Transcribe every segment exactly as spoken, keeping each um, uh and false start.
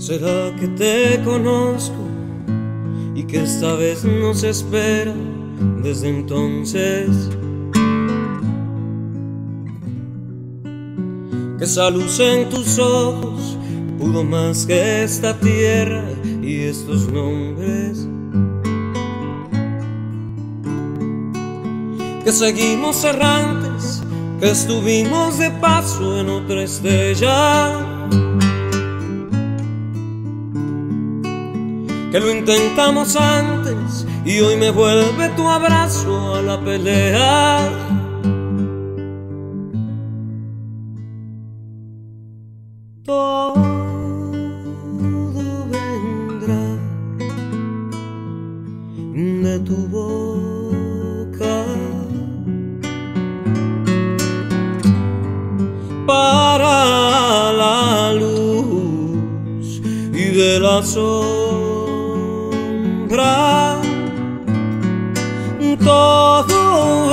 ¿Será que te conozco y que esta vez no se espera desde entonces? Que esa luz en tus ojos pudo más que esta tierra y estos nombres. Que seguimos errantes, que estuvimos de paso en otra estrella. Que lo intentamos antes y hoy me vuelve tu abrazo a la pelea. Todo vendrá de tu boca para la luz y de la sombra. Todo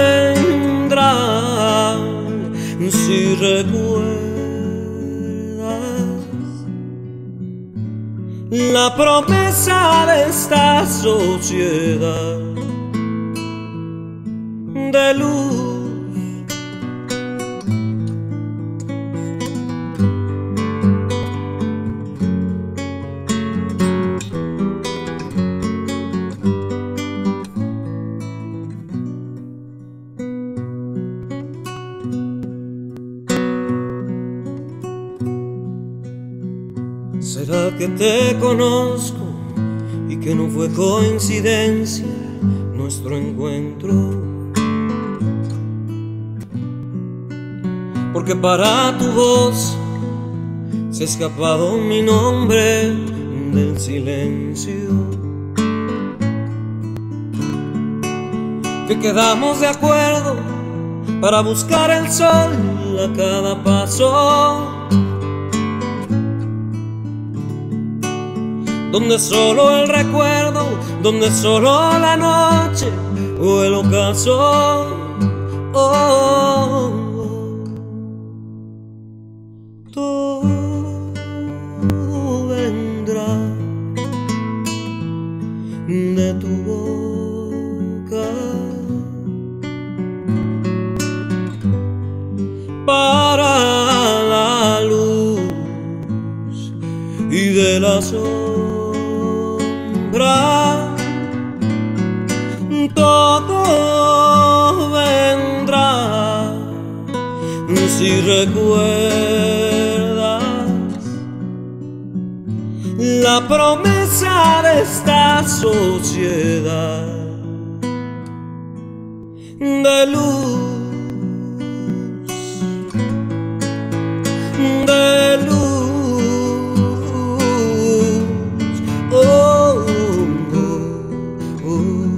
vendrá si recuerdas la promesa de esta sociedad de luz. ¿Será que te conozco y que no fue coincidencia nuestro encuentro? Porque para tu voz se ha escapado mi nombre del silencio. Que quedamos de acuerdo para buscar el sol a cada paso, donde solo el recuerdo, donde solo la noche o el ocaso. Oh, oh, oh. Todo vendrá de tu boca para la luz y de la sombra. Todo vendrá si recuerdas la promesa de esta sociedad de luz, de luz. Oh, oh, oh.